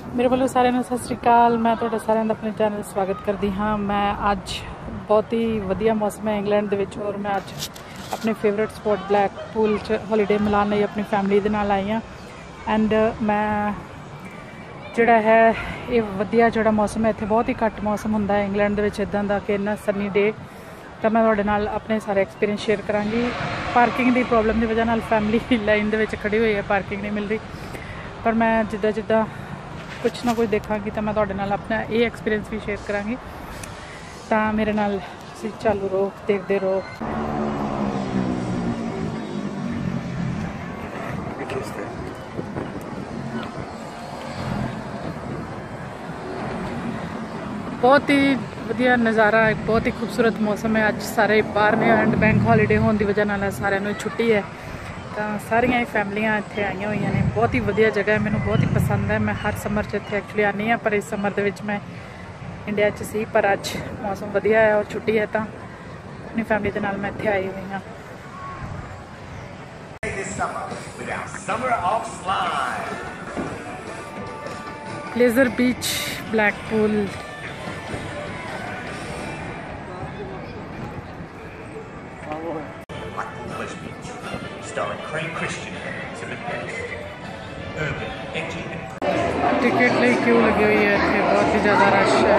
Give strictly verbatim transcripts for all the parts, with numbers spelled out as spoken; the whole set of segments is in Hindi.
मेरे वालों सारे सत श्री अकाल। मैं ਤੁਹਾਡਾ ਸਾਰਿਆਂ ਦਾ ਆਪਣੇ चैनल स्वागत करती हाँ। मैं अज बहुत ही वधिया मौसम है इंग्लैंड दे विच और मैं अज अपने फेवरेट स्पॉट ब्लैकपूल च हॉलीडे मनाने लई अपनी फैमिली दे नाल आई हाँ। एंड मैं जिहड़ा है ये वधिया जिहड़ा मौसम है इत्थे बहुत ही घट मौसम हुंदा है इंग्लैंड दे विच इदां दा कि इन्ना सनी डे। तो मैं तुहाडे नाल अपने सारे एक्सपीरियंस शेयर करांगी। पार्किंग की प्रॉब्लम की वजह नाल फैमिली लाइन दे विच खड़ी हुई है, पार्किंग नहीं मिल रही, पर मैं जिद्दां जिद्दां कुछ ना कुछ देखांगी तो मैं तुहाडे नाल अपना ये एक्सपीरियंस भी शेयर करांगी। तो मेरे नाल तुसीं चालू रहो, देखते रहो। बहुत ही वधिया नज़ारा, बहुत ही खूबसूरत मौसम है। अज सारे बाहर ने एंड बैंक हॉलीडे होने की वजह नाल सारिਆਂ ਨੂੰ छुट्टी है। तो सारिया ही फैमिलियाँ इत्थे आईयां हुई ने। बहुत ही वधिया जगह है, मैनूं बहुत ही पसंद है। मैं हर समर च इत्थे एक्चुअली आनी हाँ, पर इस समर दे विच मैं इंडिया च सी, पर अज मौसम वधिया है और छुट्टी है तो अपनी फैमिली के नाल मैं इत्थे आई हुई हाँ। Pleasure beach Blackpool. टिकट लिए क्यों लगी हुई है इतने, बहुत ही ज़्यादा रश है।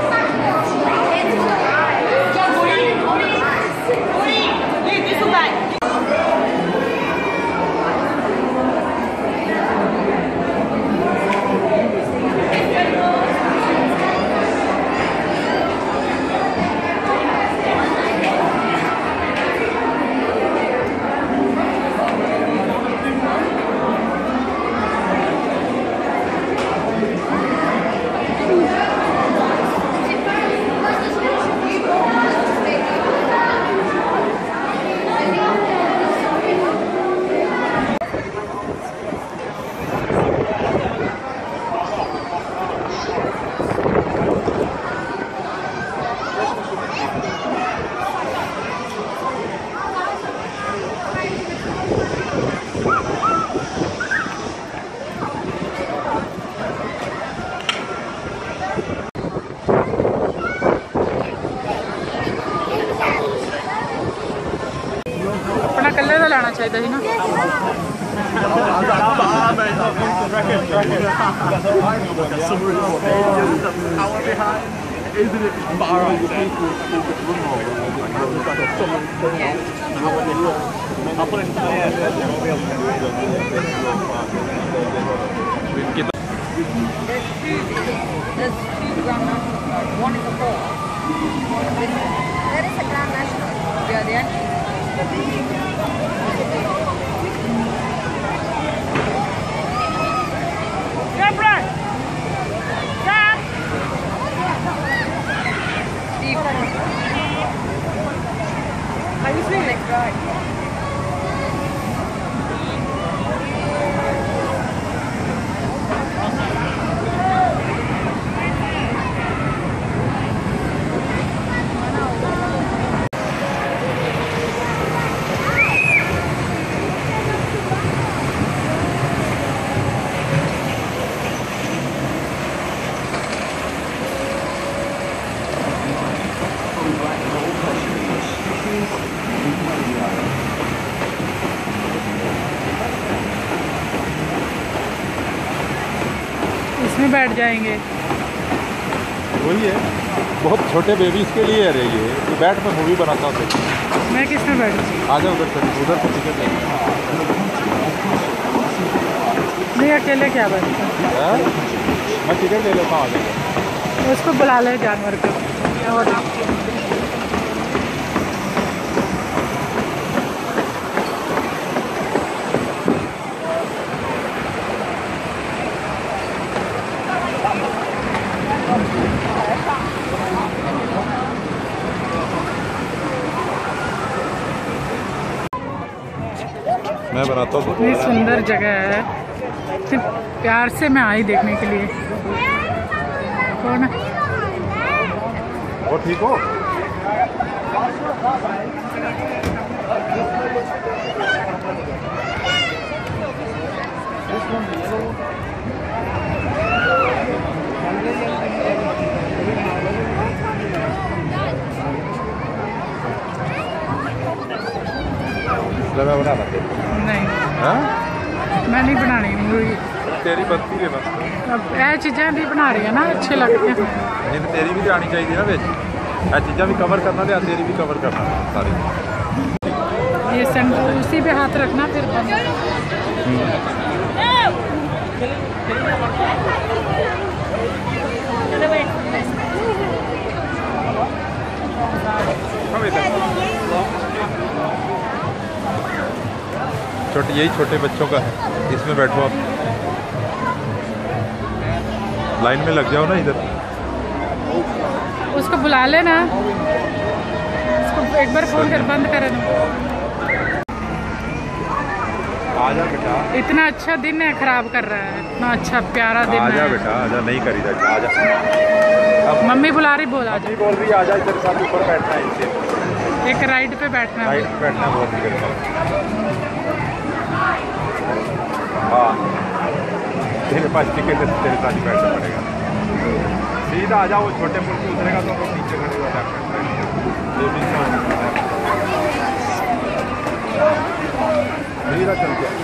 अपना कल्ले का लाना चाहिए ही ना। There's two Grand National. One is a four. There is a Grand National. Yeah, the entry. Get right. Get. Steve. Are you seeing next guy? इसमें बैठ जाएंगे। वही है, बहुत छोटे बेबीज के लिए है ये। तो बैठ में मूवी बनाता हूँ। मैं किस में बैठूँ? आ जाओ उधर से, उधर से टिकट ले। नहीं अकेले क्या बैठता? मैं टिकट ले लेता हूँ, आ जाएगा। उसको बुला ले जानवर को। मैं बनाता हूँ। इतनी सुंदर जगह है, इतने प्यार से मैं आई देखने के लिए। कौन है वो? ठीक हो? This one, the yellow one. तेरी बनती है बस अब यह चीज़ें भी बना रही है ना, अच्छे लगते हैं। जिन तेरी भी आनी चाहिए ना बिच, यह चीज़ा भी कवर करना तो तेरी भी कवर करना सारी। ये सेंटर उसी पे हाथ रखना फिर बंद। छोटे यही छोटे बच्चों का है, इसमें बैठो आप, लाइन में लग जाओ ना इधर। उसको बुला लेना, उसको एक बार फोन कर बंद कर दो। आजा बेटा, इतना अच्छा दिन है खराब कर रहा है, इतना अच्छा प्यारा दिन है। आजा बेटा, आजा, नहीं करी जाएगा, आजा। मम्मी बुला रही, बोल आजा। मम्मी बोल रही है आजा, तेरे साथ ऊपर बैठना है, इसे एक राइड पे बैठना है, राइड पे बैठना बहुत ही तेरे साथ। हाँ, तेरे पास टिकट है, तेरे साथ ही बैठना पड़ेगा। सीधा आ जाओ, वो छोटे पुल से उतरेगा तो हम लोग नीचे खड़े हो जाएंगे। सीधा चल गया।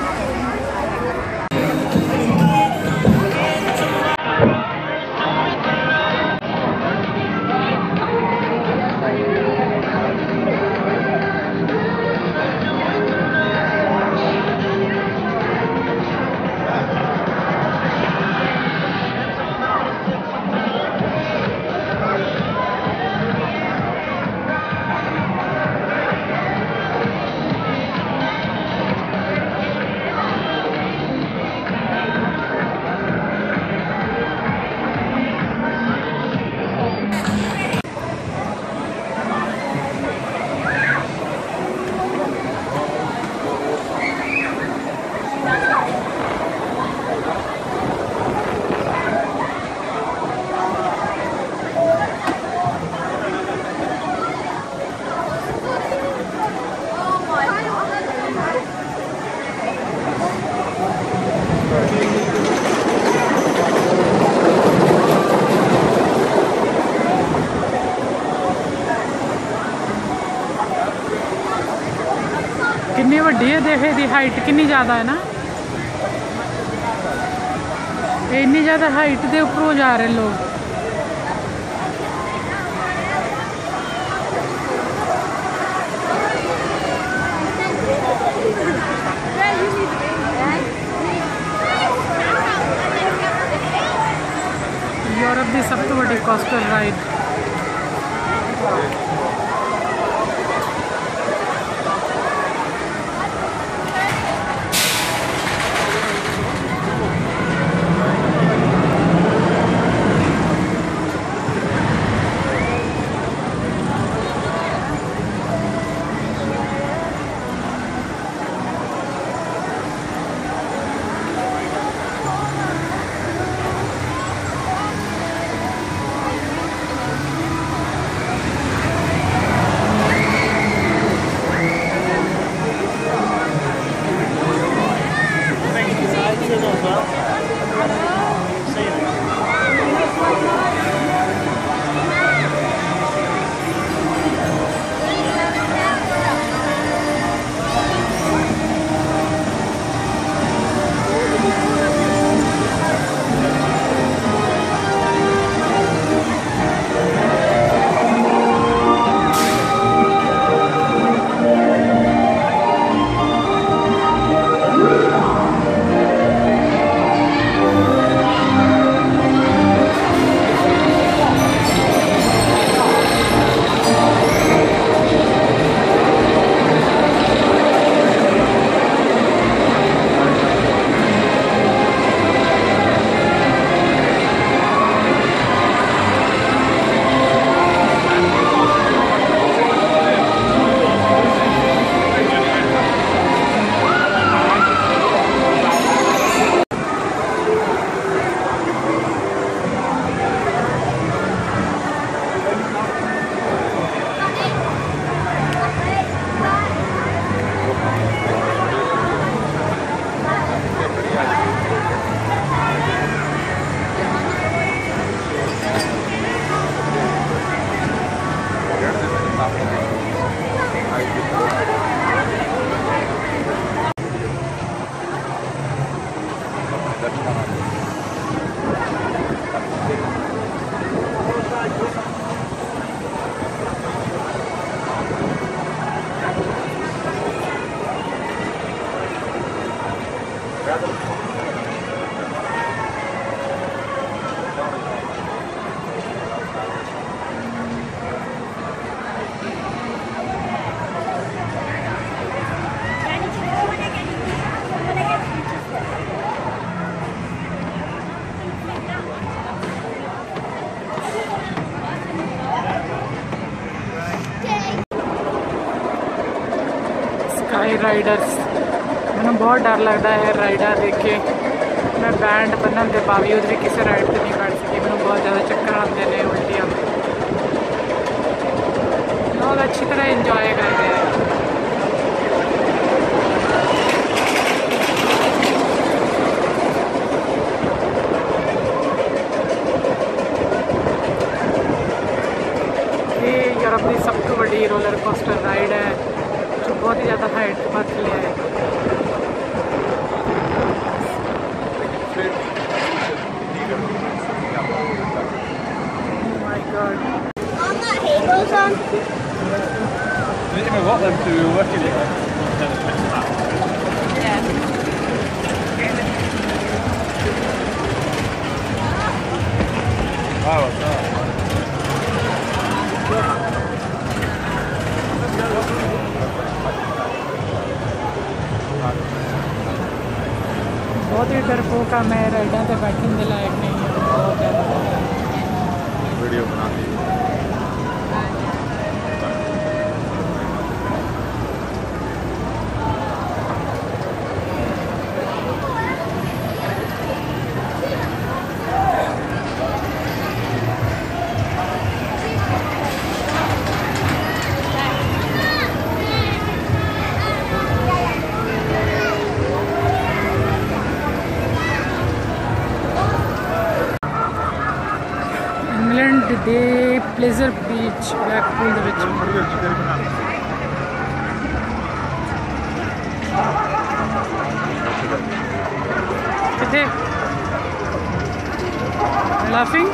कितनी वड्डी है, देखे दी हाइट कितनी ज़्यादा है ना, इतनी ज़्यादा हाइट के ऊपर जा रहे लोग। यूरोप की सब तो बड़ी कोस्टल राइड। स्काई राइडर्स मैं बहुत डर लगता है राइडर देख के। मैं बैंड बनने के बावजूद भी किसी राइड पर नहीं बैठ सकी। मैं बहुत ज़्यादा चक्कर आते हैं, उल्टी आते। लोग अच्छी तरह इंजॉय करते हैं। ये यूरोप की सब तो बड़ी रोलर कोस्टर राइड है जो बहुत ही ज़्यादा हाइट पर है। Oh my God. On that hay goes on. I didn't even want them to work in it. Yeah. Wow, what's that? बहुत ही डरपोक मैं राइडर से बैठने के लायक नहीं है। बहुत ज़्यादा वीडियो बना दी। इंग्लैंड दे प्लेजर बीच ब्लैकपूल ਦੇ ਵਿੱਚ किथे laughing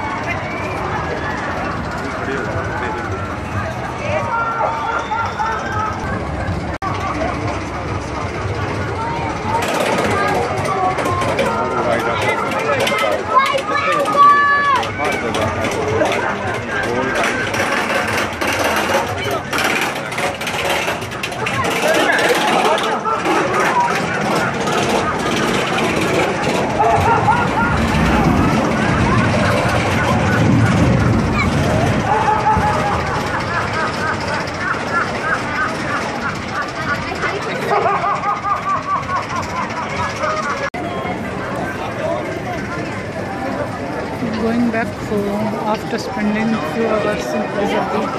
going back home after spending a few hours in Pleasure Beach.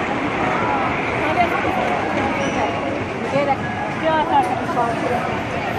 Yeah,